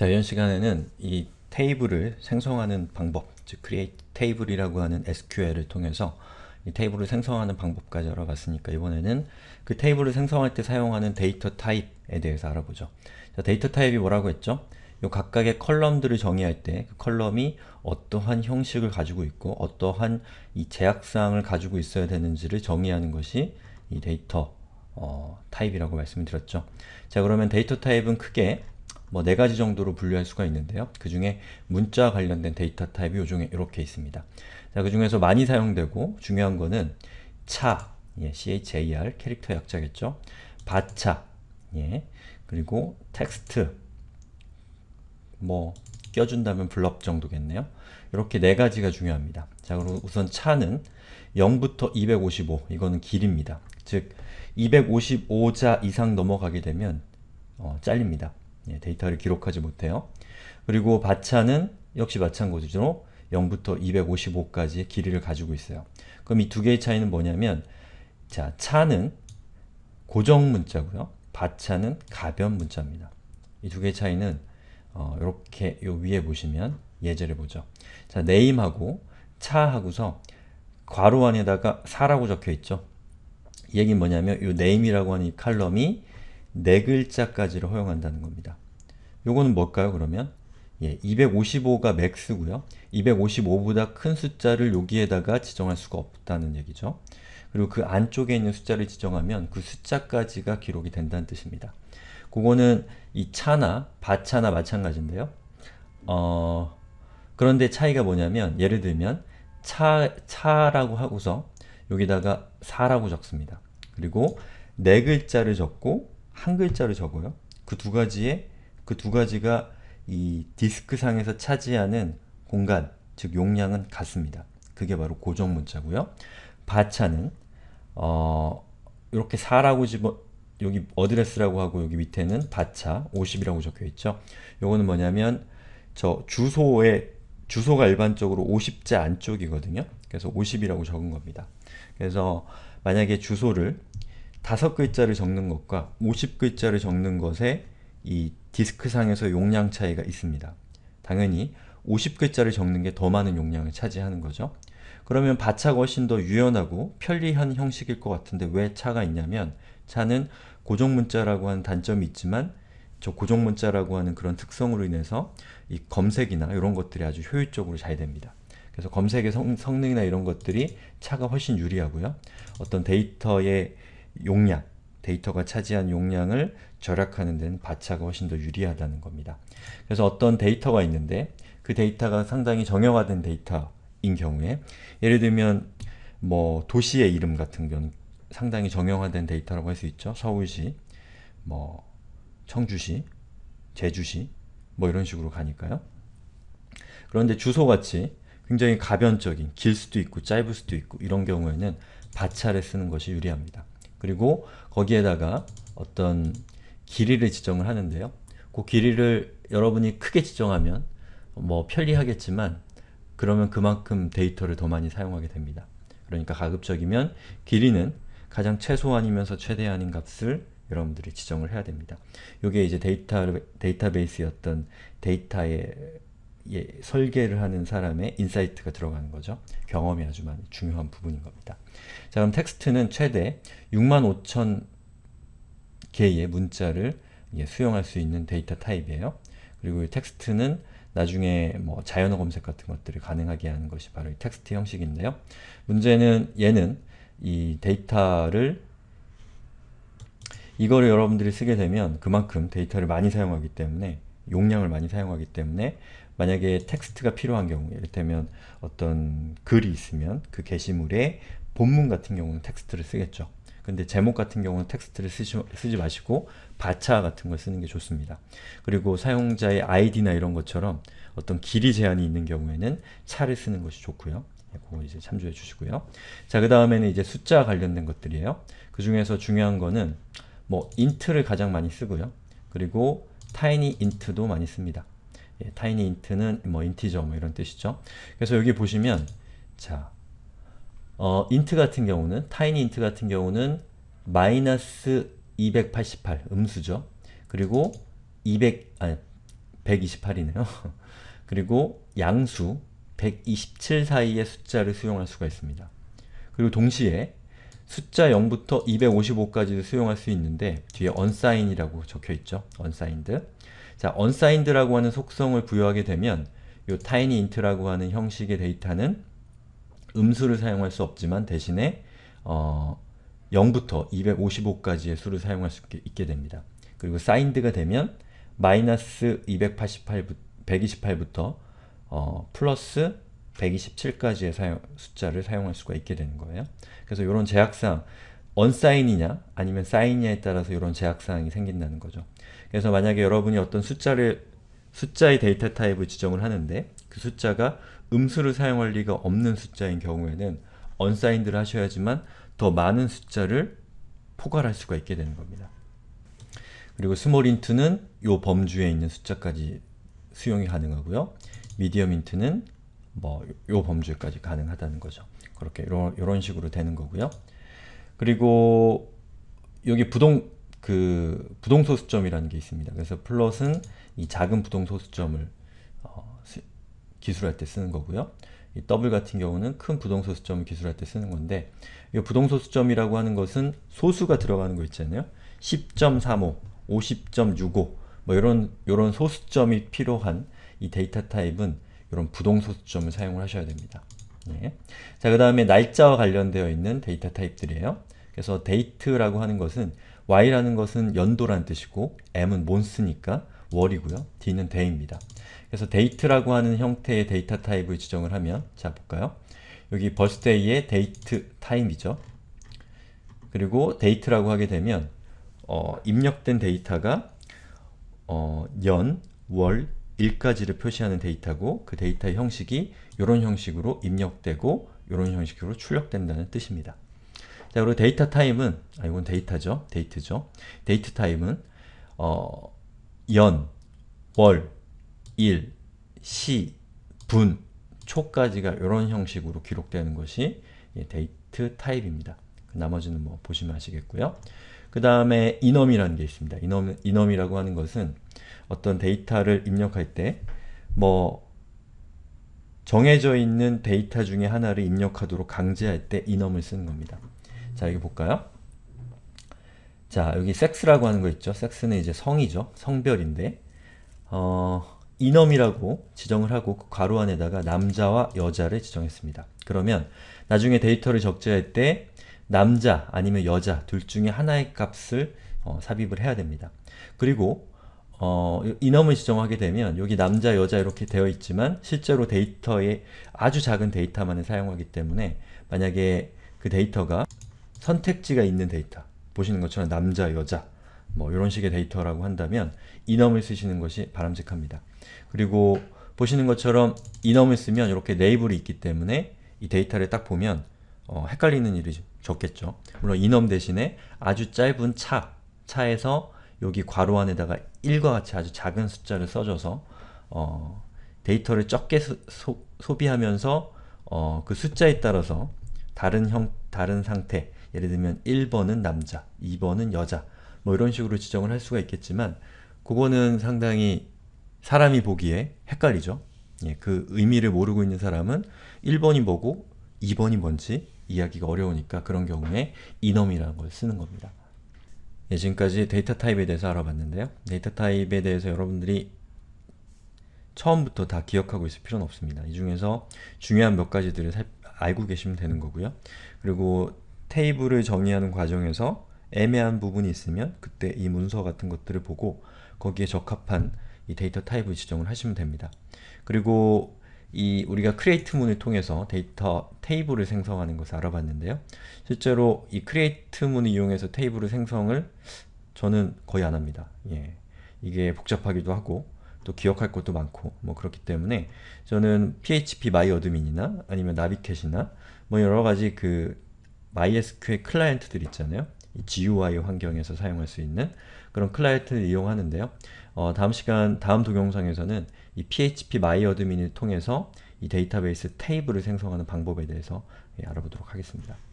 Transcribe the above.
자, 이번 시간에는 이 테이블을 생성하는 방법, 즉 create table이라고 하는 SQL을 통해서 이 테이블을 생성하는 방법까지 알아봤으니까 이번에는 그 테이블을 생성할 때 사용하는 데이터 타입에 대해서 알아보죠. 자, 데이터 타입이 뭐라고 했죠? 요 각각의 컬럼들을 정의할 때 그 컬럼이 어떠한 형식을 가지고 있고 어떠한 이 제약사항을 가지고 있어야 되는지를 정의하는 것이 이 데이터 타입이라고 말씀을 드렸죠. 자, 그러면 데이터 타입은 크게 뭐 네 가지 정도로 분류할 수가 있는데요. 그 중에 문자 관련된 데이터 타입이 요 중에 이렇게 있습니다. 자, 그 중에서 많이 사용되고 중요한 거는 차, 예, CHAR, 캐릭터 약자겠죠. 바차, 예, 그리고 텍스트, 뭐 껴준다면 블럽 정도겠네요. 이렇게 네 가지가 중요합니다. 자, 그리고 우선 차는 0부터 255, 이거는 길입니다. 즉 255자 이상 넘어가게 되면 잘립니다. 예, 데이터를 기록하지 못해요. 그리고 바차는 역시 마찬가지로 0부터 255까지의 길이를 가지고 있어요. 그럼 이 두 개의 차이는 뭐냐면, 자, 차는 고정 문자고요. 바차는 가변 문자입니다. 이 두 개의 차이는 이렇게 요 위에 보시면 예제를 보죠. 자, name하고 차하고서 괄호 안에다가 4라고 적혀 있죠. 이 얘기는 뭐냐면 이 name이라고 하는 이 칼럼이 네 글자까지를 허용한다는 겁니다. 요거는 뭘까요, 그러면? 예, 255가 맥스고요. 255보다 큰 숫자를 여기에다가 지정할 수가 없다는 얘기죠. 그리고 그 안쪽에 있는 숫자를 지정하면 그 숫자까지가 기록이 된다는 뜻입니다. 그거는 이 차나 바차나 마찬가지인데요. 그런데 차이가 뭐냐면, 예를 들면 차라고 하고서 여기다가 4라고 적습니다. 그리고 네 글자를 적고 한 글자를 적어요. 그 두 가지가 이 디스크 상에서 차지하는 공간, 즉 용량은 같습니다. 그게 바로 고정 문자고요. 바차는 이렇게 4라고 여기 어드레스라고 하고 여기 밑에는 바차 50이라고 적혀 있죠. 요거는 뭐냐면 저 주소가 일반적으로 50자 안쪽이거든요. 그래서 50이라고 적은 겁니다. 그래서 만약에 주소를 5글자를 적는 것과 50글자를 적는 것에 이 디스크상에서 용량 차이가 있습니다. 당연히 50글자를 적는 게 더 많은 용량을 차지하는 거죠. 그러면 바차가 훨씬 더 유연하고 편리한 형식일 것 같은데 왜 차가 있냐면, 차는 고정문자라고 하는 단점이 있지만 저 고정문자라고 하는 그런 특성으로 인해서 이 검색이나 이런 것들이 아주 효율적으로 잘 됩니다. 그래서 검색의 성능이나 이런 것들이 차가 훨씬 유리하고요. 어떤 데이터의 용량, 데이터가 차지한 용량을 절약하는 데는 바차가 훨씬 더 유리하다는 겁니다. 그래서 어떤 데이터가 있는데 그 데이터가 상당히 정형화된 데이터인 경우에, 예를 들면 뭐 도시의 이름 같은 경우는 상당히 정형화된 데이터라고 할 수 있죠. 서울시, 뭐 청주시, 제주시, 뭐 이런 식으로 가니까요. 그런데 주소같이 굉장히 가변적인, 길 수도 있고 짧을 수도 있고 이런 경우에는 바차를 쓰는 것이 유리합니다. 그리고 거기에다가 어떤 길이를 지정을 하는데요. 그 길이를 여러분이 크게 지정하면 뭐 편리하겠지만 그러면 그만큼 데이터를 더 많이 사용하게 됩니다. 그러니까 가급적이면 길이는 가장 최소한이면서 최대한인 값을 여러분들이 지정을 해야 됩니다. 이게 이제 데이터베이스의 어떤 데이터의 설계를 하는 사람의 인사이트가 들어가는 거죠. 경험이 아주 많이 중요한 부분인 겁니다. 자, 그럼 텍스트는 최대 65,000 개의 문자를 수용할 수 있는 데이터 타입이에요. 그리고 이 텍스트는 나중에 뭐 자연어 검색 같은 것들을 가능하게 하는 것이 바로 이 텍스트 형식인데요. 문제는 얘는 이 데이터를 이거를 여러분들이 쓰게 되면 그만큼 데이터를 많이 사용하기 때문에, 용량을 많이 사용하기 때문에 만약에 텍스트가 필요한 경우, 이를테면 어떤 글이 있으면 그 게시물에 본문 같은 경우는 텍스트를 쓰겠죠. 근데 제목 같은 경우는 텍스트를 쓰지 마시고 바차 같은 걸 쓰는 게 좋습니다. 그리고 사용자의 아이디나 이런 것처럼 어떤 길이 제한이 있는 경우에는 차를 쓰는 것이 좋고요. 그거 이제 참조해 주시고요. 자, 그 다음에는 이제 숫자 관련된 것들이에요. 그 중에서 중요한 거는 뭐 int를 가장 많이 쓰고요. 그리고 tiny int도 많이 씁니다. 예, tiny int는 뭐 인티저 뭐 이런 뜻이죠. 그래서 여기 보시면, 자, int 같은 경우는, tiny int 같은 경우는 마이너스 288 음수죠. 그리고 128이네요. 그리고 양수 127 사이의 숫자를 수용할 수가 있습니다. 그리고 동시에 숫자 0부터 255까지도 수용할 수 있는데 뒤에 unsigned이라고 적혀있죠. unsigned. 자, unsigned라고 하는 속성을 부여하게 되면 이 tinyint라고 하는 형식의 데이터는 음수를 사용할 수 없지만 대신에 0부터 255까지의 수를 사용할 수 있게 됩니다. 그리고 signed가 되면 마이너스 128부터 플러스 127까지의 숫자를 사용할 수가 있게 되는 거예요. 그래서 이런 제약사항, unsign이냐 아니면 sign이냐에 따라서 이런 제약사항이 생긴다는 거죠. 그래서 만약에 여러분이 어떤 숫자의 데이터 타입을 지정을 하는데 그 숫자가 음수를 사용할 리가 없는 숫자인 경우에는 unsigned를 하셔야지만 더 많은 숫자를 포괄할 수가 있게 되는 겁니다. 그리고 small int는 이 범주에 있는 숫자까지 수용이 가능하고요. medium int는 뭐 요 범주까지 가능하다는 거죠. 그렇게 이런 식으로 되는 거고요. 그리고 여기 부동소수점이라는 게 있습니다. 그래서 플롯은 이 작은 부동소수점을 기술할 때 쓰는 거고요. 이 더블 같은 경우는 큰 부동소수점을 기술할 때 쓰는 건데 이 부동소수점이라고 하는 것은 소수가 들어가는 거 있잖아요. 10.35, 50.65 뭐 이런 소수점이 필요한 이 데이터 타입은 이런 부동소수점을 사용을 하셔야 됩니다. 예. 자, 그 다음에 날짜와 관련되어 있는 데이터 타입들이에요. 그래서 date라고 하는 것은 y라는 것은 연도라는 뜻이고 m은 month니까 월이고요. d는 day입니다. 그래서 date라고 하는 형태의 데이터 타입을 지정을 하면 자 볼까요? 여기 birthday의 date time이죠. 그리고 date라고 하게 되면 입력된 데이터가 년, 월, 일까지를 표시하는 데이터고 그 데이터의 형식이 이런 형식으로 입력되고 이런 형식으로 출력된다는 뜻입니다. 자, 그리고 데이터 타입은 이건 데이터죠. 데이트죠. 데이트 타입은 연, 월, 일, 시, 분, 초까지가 이런 형식으로 기록되는 것이 데이트 타입입니다. 나머지는 뭐 보시면 아시겠고요. 그 다음에 enum이라는 게 있습니다. enum이라고 하는 것은 어떤 데이터를 입력할 때 뭐 정해져 있는 데이터 중에 하나를 입력하도록 강제할 때 enum을 쓰는 겁니다. 자, 여기 볼까요? 자, 여기 섹스라고 하는 거 있죠. 섹스는 이제 성이죠. 성별인데 enum이라고 지정을 하고 그 괄호 안에다가 남자와 여자를 지정했습니다. 그러면 나중에 데이터를 적재할 때 남자 아니면 여자 둘 중에 하나의 값을 삽입을 해야 됩니다. 그리고 enum을 지정하게 되면 여기 남자, 여자 이렇게 되어 있지만 실제로 데이터에 아주 작은 데이터만을 사용하기 때문에 만약에 그 데이터가 선택지가 있는 데이터 보시는 것처럼 남자, 여자 뭐 이런 식의 데이터라고 한다면 enum을 쓰시는 것이 바람직합니다. 그리고 보시는 것처럼 enum을 쓰면 이렇게 레이블이 있기 때문에 이 데이터를 딱 보면 헷갈리는 일이 적겠죠. 물론 enum 대신에 아주 짧은 차에서 여기 괄호 안에다가 1과 같이 아주 작은 숫자를 써줘서 데이터를 적게 소비하면서 그 숫자에 따라서 다른 상태, 예를 들면 1번은 남자, 2번은 여자 뭐 이런 식으로 지정을 할 수가 있겠지만 그거는 상당히 사람이 보기에 헷갈리죠. 예, 그 의미를 모르고 있는 사람은 1번이 뭐고 2번이 뭔지 이해하기가 어려우니까 그런 경우에 enum이라는 걸 쓰는 겁니다. 예, 지금까지 데이터 타입에 대해서 알아봤는데요. 데이터 타입에 대해서 여러분들이 처음부터 다 기억하고 있을 필요는 없습니다. 이 중에서 중요한 몇 가지들을 알고 계시면 되는 거고요. 그리고 테이블을 정의하는 과정에서 애매한 부분이 있으면 그때 이 문서 같은 것들을 보고 거기에 적합한 이 데이터 타입을 지정을 하시면 됩니다. 그리고 우리가 create문을 통해서 데이터 테이블을 생성하는 것을 알아봤는데요. 실제로 이 create문을 이용해서 테이블을 생성을 저는 거의 안 합니다. 예. 이게 복잡하기도 하고 또 기억할 것도 많고 뭐 그렇기 때문에 저는 PHP MyAdmin이나 아니면 나비캣이나 뭐 여러가지 그 MySQL 클라이언트들 있잖아요. 이 GUI 환경에서 사용할 수 있는 그런 클라이언트를 이용하는데요. 다음 동영상에서는 이 PHP MyAdmin을 통해서 이 데이터베이스 테이블을 생성하는 방법에 대해서 알아보도록 하겠습니다.